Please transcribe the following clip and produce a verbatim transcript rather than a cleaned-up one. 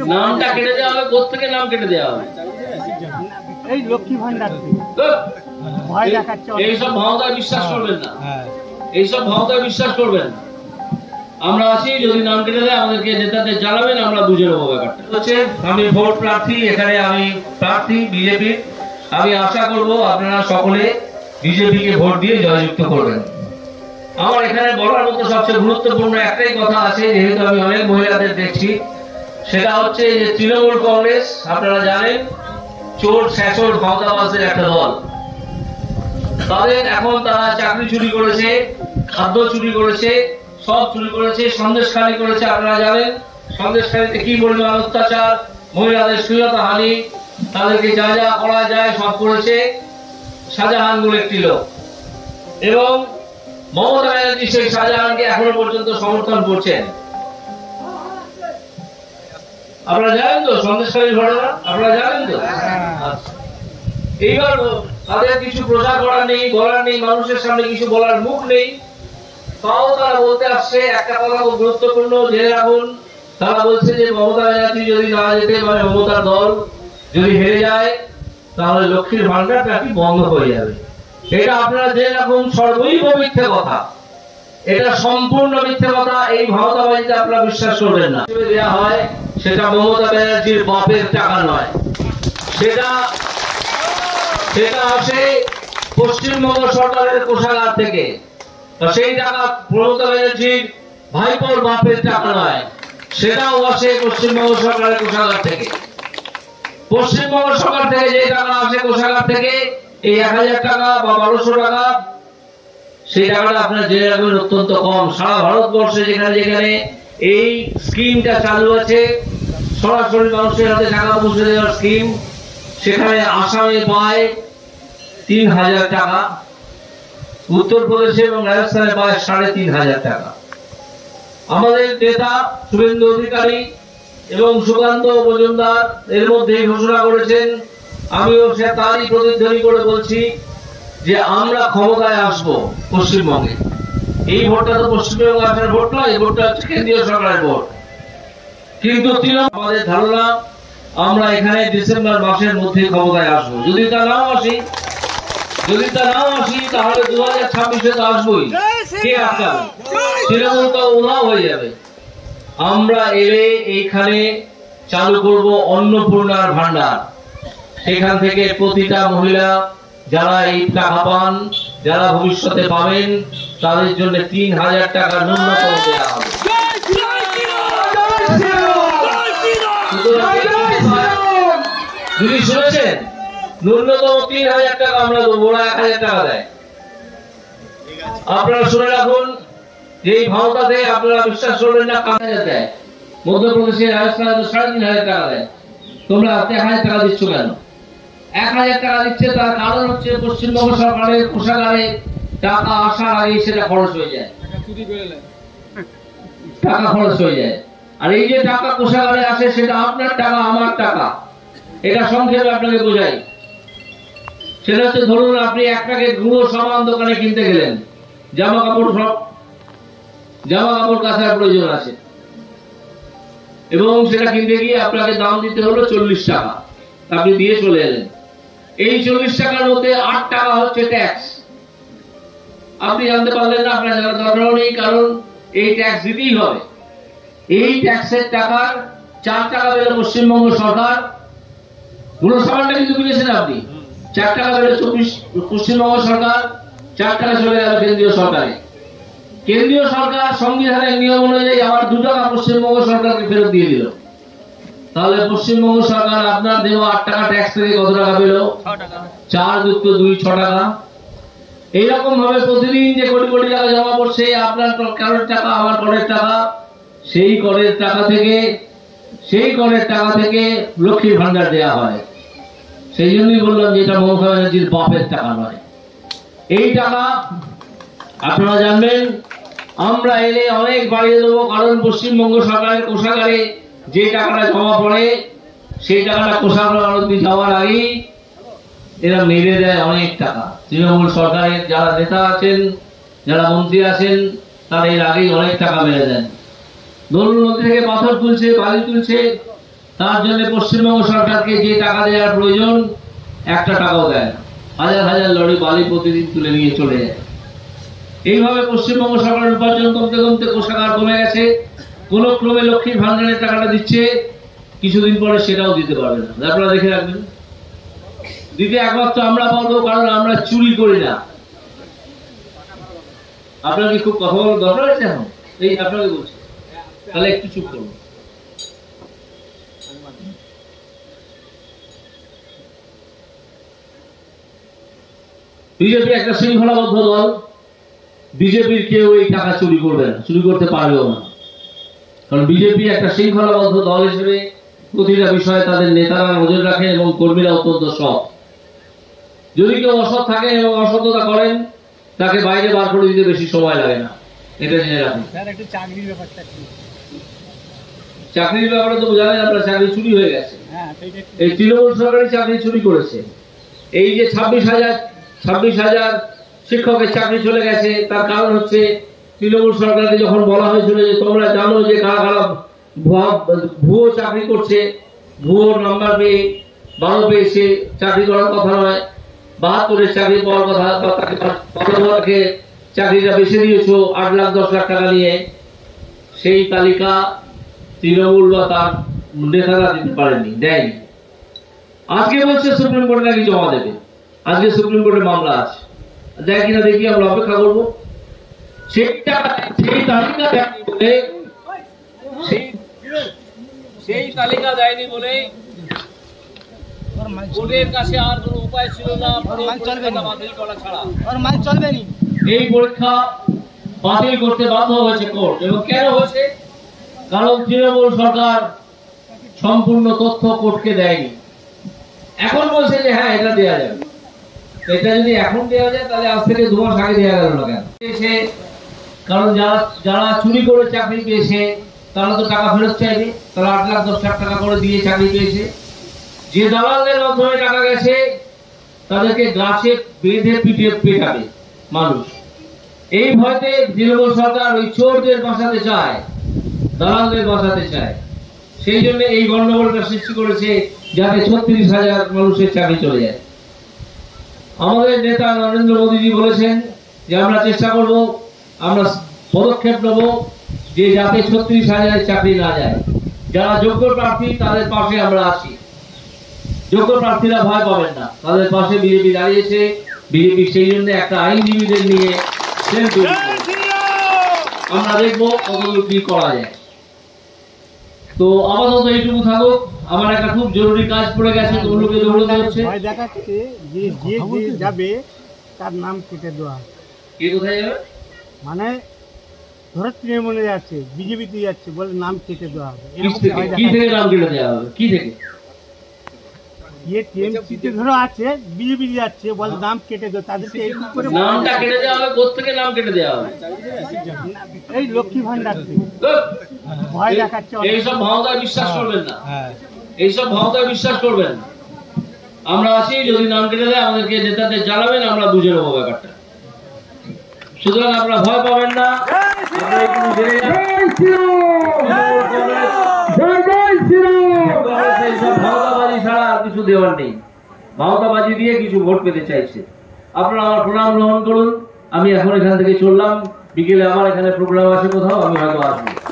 নামটা কেটে দেওয়া হবে। কোথেকে নাম কেটে দেওয়া হবে? এই লক্ষ্মী ভান্ডার। এইসব ভাওতায় বিশ্বাস করবেন না, এইসব ভাওতায় বিশ্বাস করবেন না। আমরা আছি, যদি নাম কেটে দেয় আমাদেরকে নেতাদের জানাবেন, আমরা বুঝে নেবো ব্যাপারটা। হচ্ছে আমি ভোট প্রার্থী, এখানে আমি প্রার্থী বিজেপির। আমি আশা করব আপনারা সকলে বিজেপিকে ভোট দিয়ে জয়যুক্ত করবেন। আমার এখানে বলার মতো সবচেয়ে গুরুত্বপূর্ণ একটাই কথা আছে, যেহেতু আমি অনেক মহিলাদের দেখছি, সেটা হচ্ছে যে তৃণমূল কংগ্রেস আপনারা জানেন চোর শেষর ভাওতাবাজের একটা দল। তাদের এখন তারা চাকরি চুরি করেছে, খাদ্য চুরি করেছে, সব চুরি করেছে, সন্দেশখালী করেছে। আপনারা জানেন সন্দেশখালীতে কি পরিমাণ অত্যাচার, মহিলাদের শ্লীলতা হানি, তাদেরকে যা যা করা যায় সব করেছে শাহজাহান বলে একটি লোক। এবং মমতা ব্যানার্জি সেই শাহজাহানকে এখনো পর্যন্ত সমর্থন করছেন। আপনারা জানেন তো সন্দেশখালীর ঘটনা? আপনারা জানেন তো? এইবার তাদের কিছু প্রচার করার নেই, বলার নেই, মানুষের সামনে কিছু বলার মুখ নেই, তাও তারা বলতে আসছে একটা কথা খুব গুরুত্বপূর্ণ, জেনে রাখুন। তারা বলছে যে মমতা ব্যানার্জি যদি না যেতে পারে, মমতার দল যদি হেরে যায়, তাহলে লক্ষ্মীর ভান্ডার নাকি বন্ধ হয়ে যাবে। এটা আপনারা জেনে রাখুন, সর্বৈব মিথ্যে কথা, এটা সম্পূর্ণ মিথ্যে কথা। এই ভাওতাবাজিতে আপনারা বিশ্বাস করবেন না। দেওয়া হয় সেটা মমতা ব্যানার্জির বাপের টাকা নয়, সেটা সেটা আসে পশ্চিমবঙ্গ সরকারের কোষাগার থেকে। সেই টাকা মমতা ব্যানার্জির ভাইপোর বাপের টাকা নয়, সেটাও আসে পশ্চিমবঙ্গ সরকারের কোষাগার থেকে। পশ্চিমবঙ্গ সরকার থেকে যে টাকা আসে কোষাগার থেকে, এই এক হাজার টাকা বা বারোশো টাকা, সেই টাকাটা আপনার জেনে রাখবেন অত্যন্ত কম। সারা ভারতবর্ষে যেখানে যেখানে এই স্কিমটা চালু আছে, সরাসরি মানুষের হাতে টাকা পৌঁছে দেওয়ার স্কিম, সেখানে আসামে পায় তিন হাজার টাকা, উত্তরপ্রদেশে এবং রাজস্থানে পায় সাড়ে তিন হাজার টাকা। আমাদের নেতা শুভেন্দু অধিকারী এবং সুকান্ত মজুমদার এর মধ্যে ঘোষণা করেছেন, আমিও সে তারই প্রতিধ্বনি করে বলছি যে আমরা ক্ষমতায় আসব পশ্চিমবঙ্গে। এই ভোটটা তো পশ্চিমবঙ্গে আসার ভোট নয়, এই ভোটটা হচ্ছে কেন্দ্রীয় সরকারের ভোট। কিন্তু আমাদের ধারণা আমরা এখানে ডিসেম্বর মাসের মধ্যে ক্ষমতায় আসবো। যদি তা নাও আসি যদি তা নাও আসি তাহলে দু হাজার ছাব্বিশে তো আসবোই। কে আটকাবে? তৃণমূল তো উধাও হয়ে যাবে। আমরা এলে এইখানে চালু করব অন্নপূর্ণার ভান্ডার। সেখান থেকে প্রতিটা মহিলা যারা এই টাকা পান, যারা ভবিষ্যতে পাবেন, তাদের জন্য তিন হাজার টাকা ন্যূনতম দেওয়া হবে। যদি শুনেছেন, ন্যূনতম তিন হাজার টাকা আমরা দেবো, ওরা এক হাজার টাকা দেয়। আপনারা শুনে রাখুন, যে এই ভাওতাতে আপনারা বিশ্বাস করবেন না, পাঁচ হাজার দেয়। মধ্যপ্রদেশে, রাজস্থানে তো সাড়ে তিন হাজার টাকা দেয়। তোমরা এক হাজার টাকা দিচ্ছ কেন? এক হাজার টাকা দিচ্ছে, তার কারণ হচ্ছে পশ্চিমবঙ্গ সরকারের কোষাগারে টাকা আসার আগে সেটা খরচ হয়ে যায়, টাকা খরচ হয়ে যায়। আর এই যে টাকা কোষাগারে আসে, সেটা আপনার টাকা, আমার টাকা। এটা সংক্ষেপে আপনাকে বোঝাই। সেটা হচ্ছে, ধরুন আপনি এক প্যাকেট গুঁড়ো সামান দোকানে কিনতে গেলেন, জামা কাপড় সব জামা কাপড় কাচার প্রয়োজন আছে, এবং সেটা কিনতে গিয়ে আপনাকে দাম দিতে হলো চল্লিশ টাকা। আপনি দিয়ে চলে এলেন। এই চল্লিশ টাকার মধ্যে আট টাকা হচ্ছে ট্যাক্স। আপনি জানতে পারলেন না, আপনার জানার দরকার নেই, কারণ এই ট্যাক্স দিতেই হবে। এই ট্যাক্সের টাকার চার টাকা পেল পশ্চিমবঙ্গ সরকার। গুঁড়ো সামানটা কিন্তু কিনেছেন আপনি, চার টাকা পেল চব্বিশ পশ্চিমবঙ্গ সরকার, চার টাকা চলে গেল কেন্দ্রীয় সরকারে। কেন্দ্রীয় সরকার সংবিধানের নিয়ম অনুযায়ী আবার দু টাকা পশ্চিমবঙ্গ সরকারকে ফেরত দিয়ে দিল। তাহলে পশ্চিমবঙ্গ সরকার আপনার দেওয়া আট টাকা ট্যাক্স থেকে কত টাকা পেল? চার যুক্ত দুই, ছ টাকা। এইরকম ভাবে প্রতিদিন যে কোটি কোটি টাকা জমা পড়ছে, আপনার করের টাকা, আমার করের টাকা, সেই করের টাকা থেকে সেই করের টাকা থেকে লক্ষ্মীর ভান্ডার দেওয়া হয়। সেই জন্যই বললাম যে এটা মমতা ব্যানার্জির বাপের টাকা নয়। এই টাকা আপনারা জানবেন, আমরা এলে অনেক বাড়িয়ে দেবো, কারণ পশ্চিমবঙ্গ সরকারের কোষাগারে যে টাকাটা জমা পড়ে, সেই টাকাটা কোষাগার অবধি যাওয়ার আগেই এরা মেরে দেয় অনেক টাকা। তৃণমূল সরকারের যারা নেতা আছেন, যারা মন্ত্রী আছেন, তারা এর আগেই অনেক টাকা মেরে দেন। ধরুন নদী থেকে পাথর তুলছে, বালি তুলছে, তার জন্য পশ্চিমবঙ্গ সরকারকে যে টাকা দেওয়ার প্রয়োজন একটা টাকাও দেয় না, হাজার হাজার লরি বালি প্রতিদিন তুলে নিয়ে চলে যায়। এইভাবে পশ্চিমবঙ্গ সরকারের উপার্জন কমতে কমতে কোষাগার কমে গেছে। কোন ক্রমে লক্ষ্মীর ভান্ডারের টাকাটা দিচ্ছে, কিছুদিন পরে সেটাও দিতে পারবে না। আপনারা দেখে রাখবেন, দিতে একমাত্র আমরা পারবো, কারণ আমরা চুরি করি না। আপনার কি খুব কথা বলার দরকার আছে এখন? এই আপনাকে বলছি, তাহলে একটু চুপ করুন। বিজেপি একটা শৃঙ্খলাবদ্ধ দল, বিজেপির কেউ এই টাকা চুরি করবে না, চুরি করতে পারবেও না। কারণ বিজেপি একটা শৃঙ্খলাবদ্ধ দল হিসেবে প্রতিটা বিষয়ে তাদের নেতারা নজর রাখে এবং কর্মীরা অত্যন্ত সৎ। যদি কেউ অসৎ থাকে এবং অসততা করেন, তাকে বাইরে বার করে দিতে বেশি সময় লাগে না, এটা জেনে রাখুন। চাকরির ব্যাপারে তো জানেন আপনার, চাকরি চুরি হয়ে গেছে। এই তৃণমূল সরকারি চাকরি চুরি করেছে। এই যে ছাব্বিশ হাজার ছাব্বিশ হাজার শিক্ষকের চাকরি চলে গেছে, তার কারণ হচ্ছে তৃণমূল সরকারকে যখন বলা হয়েছিল যে তোমরা জানো যে কারা কারা ভুয়ো চাকরি করছে, ভুয়ো নাম্বার পেয়ে বারো পেয়ে সে চাকরি করার কথা নয়, বাহাত্তরের চাকরি পাওয়ার কথা, বা তাকে চাকরিটা বেছে দিয়েছো আট লাখ দশ লাখ টাকা নিয়ে, সেই তালিকা তৃণমূল বা তার নেতারা দিতে পারেনি, দেয়নি। আজকে বলছে সুপ্রিম কোর্টে নাকি জমা দেবে, আজকে সুপ্রিম কোর্টে মামলা আছে, দেয় কিনা দেখি, আমরা অপেক্ষা করবো। সেইটা সেই তালিকা দেয়নি বলে সেই তালিকা দেয়নি বলে কোর্টের কাছে আর কোনো উপায় ছিল না, বাতিল করা ছাড়া। এই পরীক্ষা বাতিল করতে বাধ্য হয়েছে কোর্ট। এবং কেন হয়েছে? কারণ তৃণমূল সরকার সম্পূর্ণ তথ্য কোর্টকে দেয়নি। এখন বলছে যে হ্যাঁ এটা দেওয়া যাবে। এটা যদি এখন দেওয়া যায় তাহলে আজ থেকে দু মাস আগে দেওয়া গেল না কেন? কারণ যারা যারা চুরি করে চাকরি পেয়েছে তারা তো টাকা ফেরত চাইবে, তারা আট লাখ দশ লাখ টাকা করে দিয়ে চাকরি পেয়েছে। যে দালালদের মাধ্যমে টাকা গেছে তাদেরকে গাছে বেঁধে পিঠে পেটাবে মানুষ। এই ভয়তে তৃণমূল সরকার ওই চোরদের বাঁচাতে চায়, দালালদের বাঁচাতে চায়। সেই জন্য এই গন্ডগোলটা সৃষ্টি করেছে, যাতে ছত্রিশ হাজার মানুষের চাকরি চলে যায়। আমাদের নেতা নরেন্দ্র মোদীজি বলেছেন যে আমরা চেষ্টা করব, আমরা পদক্ষেপ নেব যে যাতে ছত্রিশ হাজারের চাকরি না যায়। যারা যোগ্য প্রার্থী তাদের পাশে আমরা আছি, যোগ্য প্রার্থীরা ভয় পাবেন না, তাদের পাশে বিজেপি দাঁড়িয়েছে। বিজেপি সেই জন্য একটা আইনজীবীদের নিয়ে আমরা দেখবো কতদূর কি করা যায়। তো আপাতত এইটুকু থাকুক, আমার একটা খুব জরুরি কাজ পড়ে গেছে, তো লোকে দৌড়তে হচ্ছে। ভয় দেখাচ্ছে যে যে যে যাবে তার নাম কেটে দেওয়া হবে। কে কোথায় যাবে? মানে ধরো তৃণমূলে যাচ্ছে, বিজেপিতে যাচ্ছে, বলে নাম কেটে দেওয়া হবে। কি থেকে নাম কেটে দেওয়া হবে? কি থেকে? ये টিএমসিতে ধরো আছে, বিজেপি যাচ্ছে, বলে নাম কেটে দেওয়া, তাদেরকে এই করে নামটা কেটে দেওয়া হবে। কোথা থেকে নাম কেটে দেওয়া হবে? এই লক্ষ্মী ভান্ডার থেকে ভয় দেখাচ্ছে। এইসব ভাওতায় বিশ্বাস করবেন না, এইসব ভাওতায় বিশ্বাস করবেন না। আমরা আছি, যদি নাম কেটে দেয় আমাদেরকে নেতাদের জানাবেন, আমরা বুঝে নেবো ব্যাপারটা। সুতরাং আপনারা ভয় পাবেন না। ভাওতাবাজি ছাড়া আর কিছু দেওয়ার নেই। ভাওতাবাজি দিয়ে কিছু ভোট পেতে চাইছে। আপনারা আমার প্রণাম গ্রহণ করুন। আমি এখন এখান থেকে চললাম, বিকেলে আমার এখানে প্রোগ্রাম আছে কোথাও, আমি হয়তো আসবো।